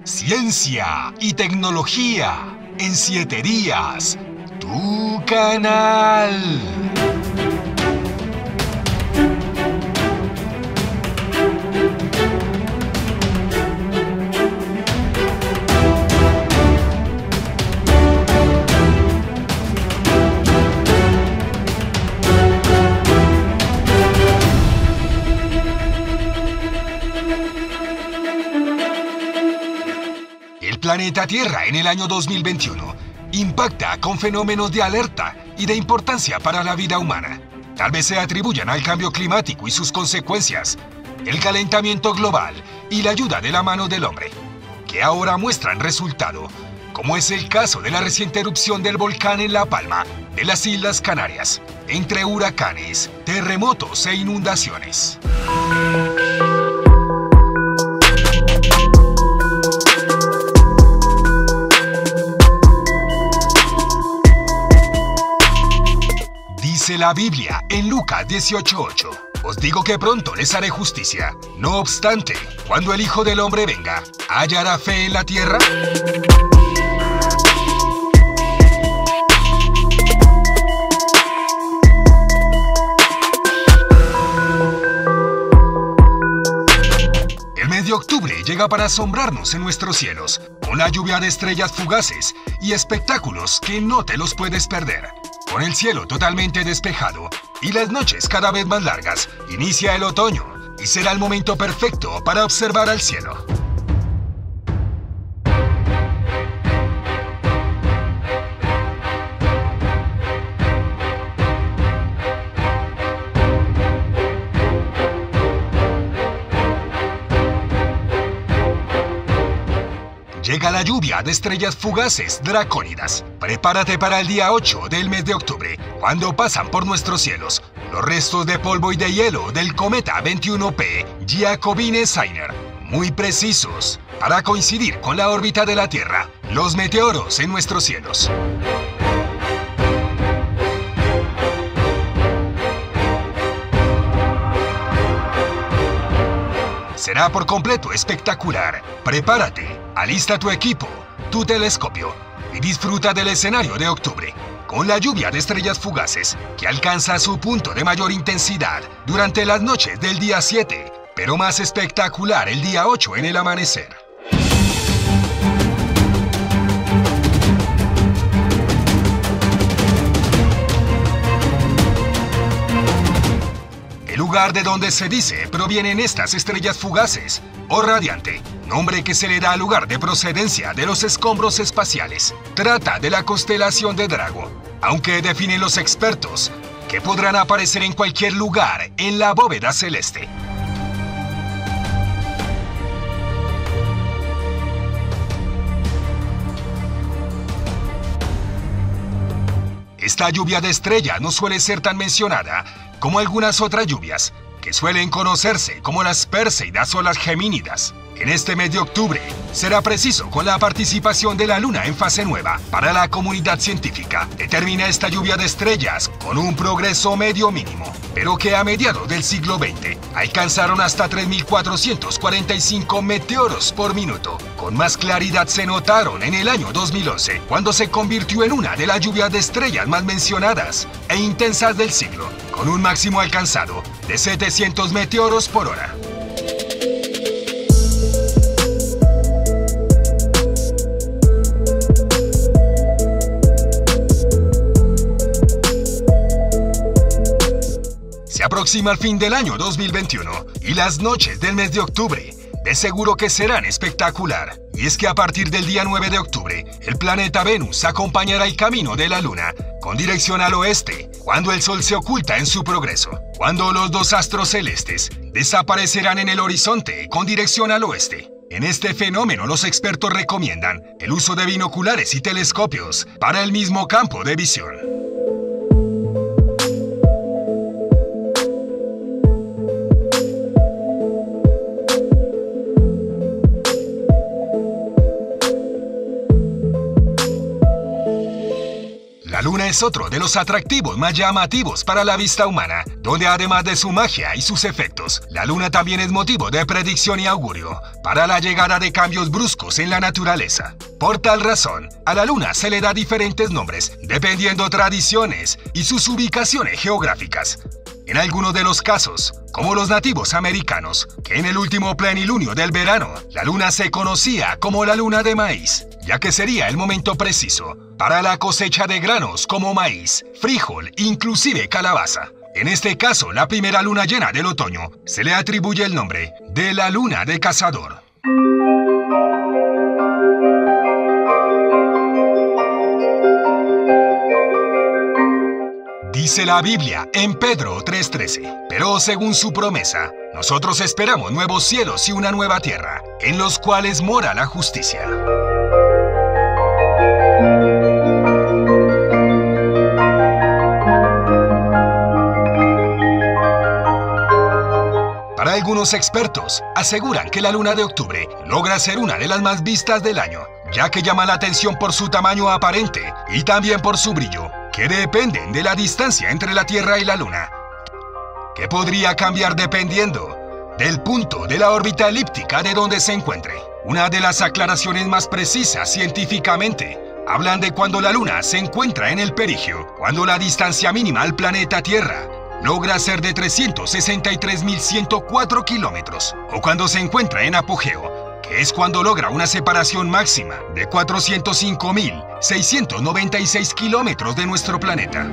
Ciencia y tecnología en 7 días. Tu canal. El planeta Tierra en el año 2021 impacta con fenómenos de alerta y de importancia para la vida humana. Tal vez se atribuyan al cambio climático y sus consecuencias, el calentamiento global y la ayuda de la mano del hombre, que ahora muestran resultado, como es el caso de la reciente erupción del volcán en La Palma, de las Islas Canarias, entre huracanes, terremotos e inundaciones. Dice la Biblia en Lucas 18:8, os digo que pronto les haré justicia. No obstante, cuando el Hijo del Hombre venga, ¿hallará fe en la tierra? El mes de octubre llega para asombrarnos en nuestros cielos, con la lluvia de estrellas fugaces y espectáculos que no te los puedes perder. Con el cielo totalmente despejado y las noches cada vez más largas, inicia el otoño y será el momento perfecto para observar al cielo. Llega la lluvia de estrellas fugaces dracónidas. Prepárate para el día 8 del mes de octubre, cuando pasan por nuestros cielos los restos de polvo y de hielo del cometa 21P Giacobine-Zinner, muy precisos para coincidir con la órbita de la Tierra, los meteoros en nuestros cielos. Será por completo espectacular. Prepárate, alista tu equipo, tu telescopio y disfruta del escenario de octubre, con la lluvia de estrellas fugaces que alcanza su punto de mayor intensidad durante las noches del día 7, pero más espectacular el día 8 en el amanecer. El lugar de donde se dice provienen estas estrellas fugaces, o radiante, nombre que se le da al lugar de procedencia de los escombros espaciales. Trata de la constelación de Drago, aunque definen los expertos que podrán aparecer en cualquier lugar en la bóveda celeste. Esta lluvia de estrellas no suele ser tan mencionada como algunas otras lluvias, que suelen conocerse como las Perseidas o las Gemínidas. En este mes de octubre será preciso con la participación de la Luna en fase nueva. Para la comunidad científica, determina esta lluvia de estrellas con un progreso medio mínimo, pero que a mediados del siglo XX alcanzaron hasta 3.445 meteoros por minuto. Con más claridad se notaron en el año 2011, cuando se convirtió en una de las lluvias de estrellas más mencionadas e intensas del siglo, con un máximo alcanzado de 700 meteoros por hora. Se aproxima el fin del año 2021 y las noches del mes de octubre de seguro que serán espectacular. Y es que a partir del día 9 de octubre, el planeta Venus acompañará el camino de la Luna con dirección al oeste, cuando el Sol se oculta en su progreso, cuando los dos astros celestes desaparecerán en el horizonte con dirección al oeste. En este fenómeno los expertos recomiendan el uso de binoculares y telescopios para el mismo campo de visión. luna es otro de los atractivos más llamativos para la vista humana, donde además de su magia y sus efectos, la luna también es motivo de predicción y augurio para la llegada de cambios bruscos en la naturaleza. Por tal razón, a la luna se le da diferentes nombres, dependiendo tradiciones y sus ubicaciones geográficas. En algunos de los casos, como los nativos americanos, que en el último plenilunio del verano, la luna se conocía como la luna de maíz, ya que sería el momento preciso para la cosecha de granos como maíz, frijol, inclusive calabaza. En este caso, la primera luna llena del otoño se le atribuye el nombre de la luna de cazador. Dice la Biblia en Pedro 3:13, pero según su promesa, nosotros esperamos nuevos cielos y una nueva tierra, en los cuales mora la justicia. Para algunos expertos, aseguran que la luna de octubre logra ser una de las más vistas del año, ya que llama la atención por su tamaño aparente y también por su brillo, que dependen de la distancia entre la Tierra y la Luna, que podría cambiar dependiendo del punto de la órbita elíptica de donde se encuentre. Una de las aclaraciones más precisas científicamente hablan de cuando la Luna se encuentra en el perigeo, cuando la distancia mínima al planeta Tierra logra ser de 363.104 kilómetros, o cuando se encuentra en apogeo, que es cuando logra una separación máxima de 405.696 kilómetros de nuestro planeta.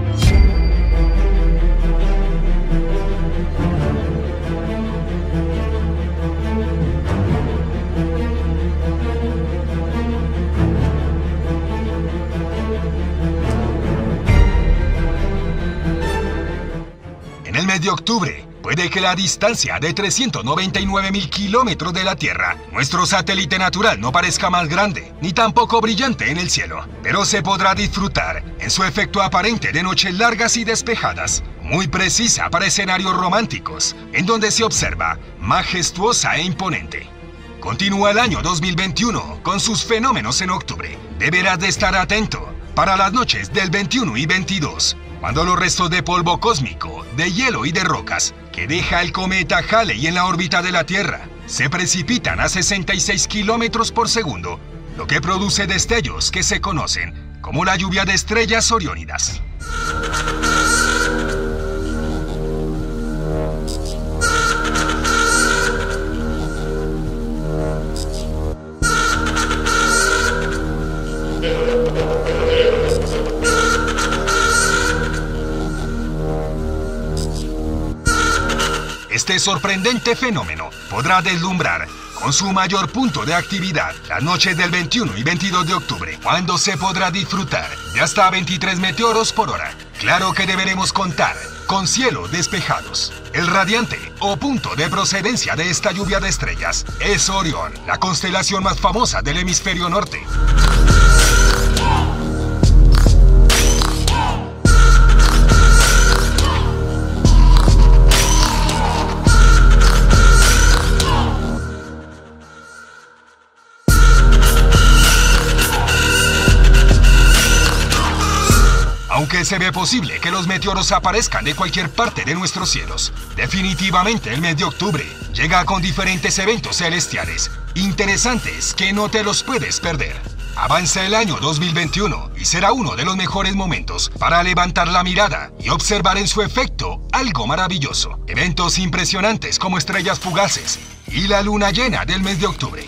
En el mes de octubre, puede que la distancia de 399.000 kilómetros de la Tierra, nuestro satélite natural, no parezca más grande, ni tampoco brillante en el cielo, pero se podrá disfrutar en su efecto aparente de noches largas y despejadas, muy precisa para escenarios románticos, en donde se observa majestuosa e imponente. Continúa el año 2021 con sus fenómenos en octubre. Deberás de estar atento para las noches del 21 y 22, cuando los restos de polvo cósmico, de hielo y de rocas que deja el cometa Halley en la órbita de la Tierra se precipitan a 66 kilómetros por segundo, lo que produce destellos que se conocen como la lluvia de estrellas oriónidas. Este sorprendente fenómeno podrá deslumbrar con su mayor punto de actividad las noches del 21 y 22 de octubre, cuando se podrá disfrutar de hasta 23 meteoros por hora. Claro que deberemos contar con cielos despejados. El radiante o punto de procedencia de esta lluvia de estrellas es Orión, la constelación más famosa del hemisferio norte. Aunque se ve posible que los meteoros aparezcan de cualquier parte de nuestros cielos, definitivamente el mes de octubre llega con diferentes eventos celestiales interesantes que no te los puedes perder. Avanza el año 2021 y será uno de los mejores momentos para levantar la mirada y observar en su efecto algo maravilloso. Eventos impresionantes como estrellas fugaces y la luna llena del mes de octubre.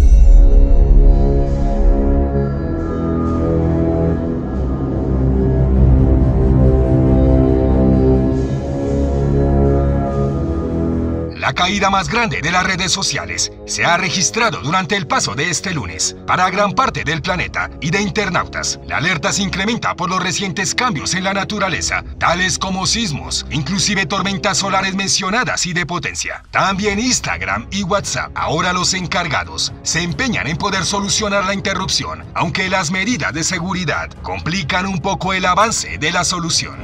La caída más grande de las redes sociales se ha registrado durante el paso de este lunes para gran parte del planeta y de internautas. La alerta se incrementa por los recientes cambios en la naturaleza, tales como sismos, inclusive tormentas solares mencionadas y de potencia. También Instagram y WhatsApp, ahora los encargados, se empeñan en poder solucionar la interrupción, aunque las medidas de seguridad complican un poco el avance de la solución.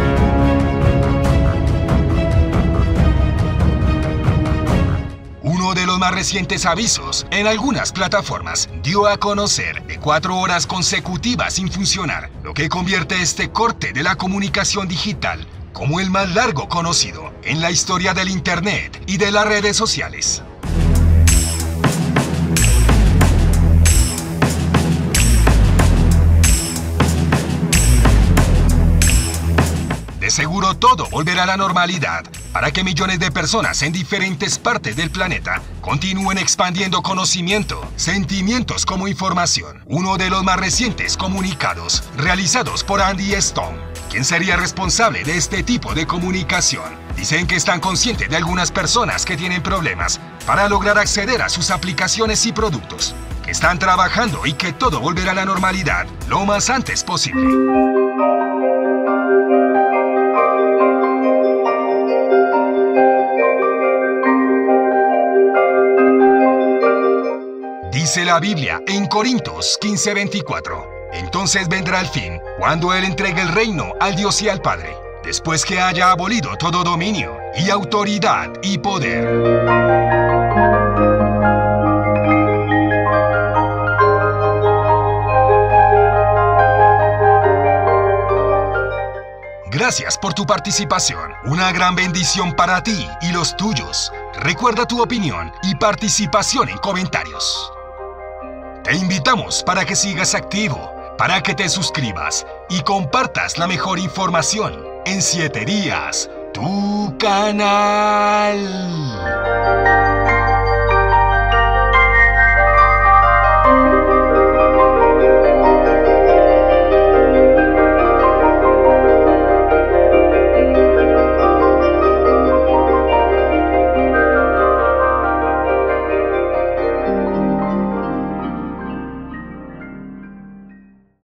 Uno de los más recientes avisos en algunas plataformas dio a conocer de 4 horas consecutivas sin funcionar, lo que convierte este corte de la comunicación digital como el más largo conocido en la historia del Internet y de las redes sociales. De seguro todo volverá a la normalidad para que millones de personas en diferentes partes del planeta continúen expandiendo conocimiento, sentimientos como información. Uno de los más recientes comunicados realizados por Andy Stone, quien sería responsable de este tipo de comunicación. Dicen que están conscientes de algunas personas que tienen problemas para lograr acceder a sus aplicaciones y productos, que están trabajando y que todo volverá a la normalidad lo más antes posible. Dice la Biblia en Corintios 15:24. Entonces vendrá el fin, cuando Él entregue el reino al Dios y al Padre, después que haya abolido todo dominio y autoridad y poder. Gracias por tu participación. Una gran bendición para ti y los tuyos. Recuerda tu opinión y participación en comentarios. Te invitamos para que sigas activo, para que te suscribas y compartas la mejor información en 7 días, tu canal.